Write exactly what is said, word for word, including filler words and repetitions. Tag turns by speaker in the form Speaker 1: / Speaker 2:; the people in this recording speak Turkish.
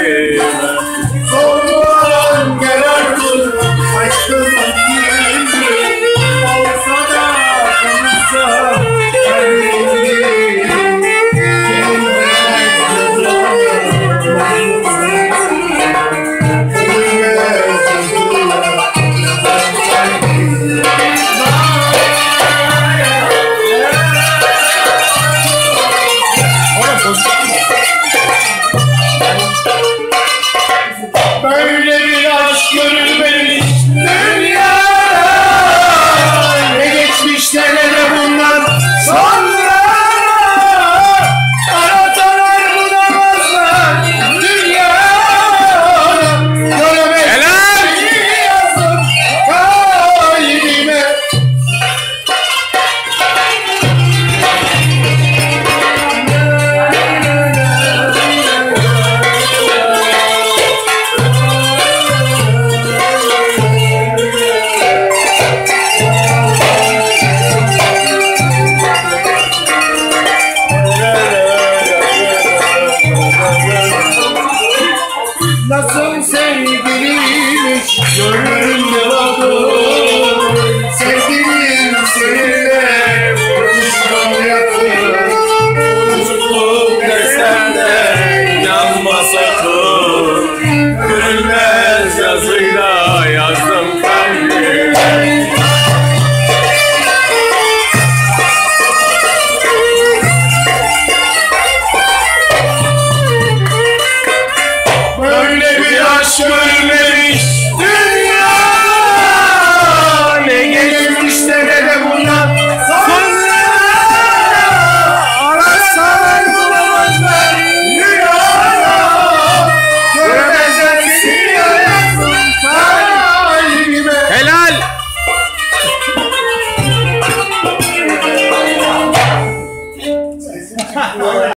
Speaker 1: Soğuğun gelir dur aşkın gibi olsa da konuşsa böyle bir aşk görülmeli dünya. Ne geçmişte ne de bundan sonra aratalar bulamazlar dünya. Göremedim yazdım kalbime. Nasıl sevgiliymiş görür